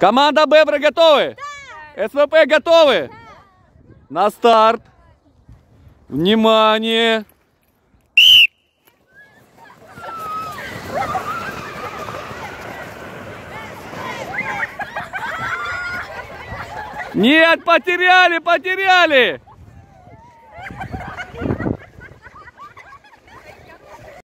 Команда Бебры готовы? Да. СВП готовы? Да. На старт. Внимание. Нет, потеряли!